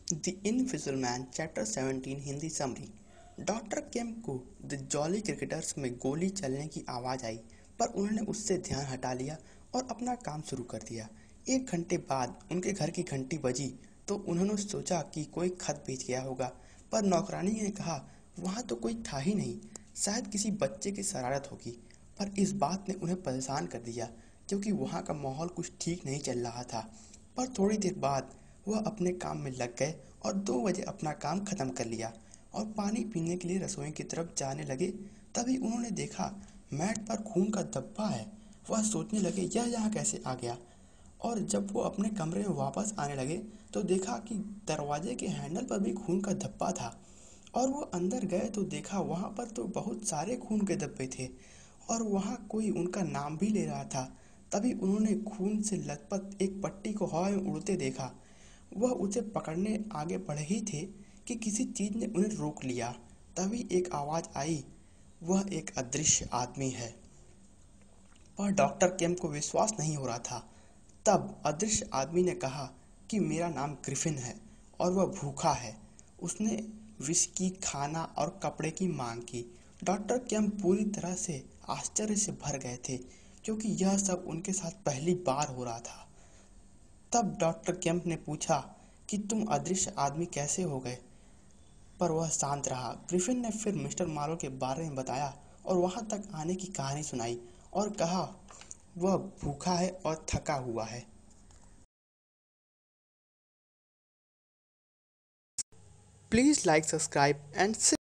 The invisible man chapter 17 Hindi summary. Doctor Kemp को the jolly cricketers में गोली चलने की आवाज़ आई, पर उन्होंने उससे ध्यान हटा लिया और अपना काम शुरू कर दिया। 1 घंटे बाद उनके घर की घंटी बजी तो उन्होंने सोचा कि कोई खत भेज गया होगा, पर नौकरानी ने कहा वहाँ तो कोई था ही नहीं, शायद किसी बच्चे की शरारत होगी। पर इस बात ने उन्हें परेशान कर दिया क्योंकि वहाँ का माहौल कुछ ठीक नहीं चल रहा था। पर थोड़ी देर बाद वह अपने काम में लग गए और 2 बजे अपना काम खत्म कर लिया और पानी पीने के लिए रसोई की तरफ जाने लगे। तभी उन्होंने देखा मैट पर खून का धब्बा है। वह सोचने लगे यह यहाँ कैसे आ गया, और जब वो अपने कमरे में वापस आने लगे तो देखा कि दरवाजे के हैंडल पर भी खून का धब्बा था। और वो अंदर गए तो देखा वहाँ पर तो बहुत सारे खून के धब्बे थे और वहाँ कोई उनका नाम भी ले रहा था। तभी उन्होंने खून से लथपथ एक पट्टी को हवा में उड़ते देखा। वह उसे पकड़ने आगे बढ़े ही थे कि किसी चीज ने उन्हें रोक लिया। तभी एक आवाज आई, वह एक अदृश्य आदमी है। पर डॉक्टर केम को विश्वास नहीं हो रहा था। तब अदृश्य आदमी ने कहा कि मेरा नाम ग्रिफिन है और वह भूखा है। उसने विस्की, खाना और कपड़े की मांग की। डॉक्टर केम पूरी तरह से आश्चर्य से भर गए थे क्योंकि यह सब उनके साथ पहली बार हो रहा था। तब डॉक्टर केम्प ने पूछा कि तुम अदृश्य आदमी कैसे हो गए, पर वह शांत रहा। ग्रिफिन ने फिर मिस्टर मार्लो के बारे में बताया और वहां तक आने की कहानी सुनाई और कहा वह भूखा है और थका हुआ है। Please like, subscribe and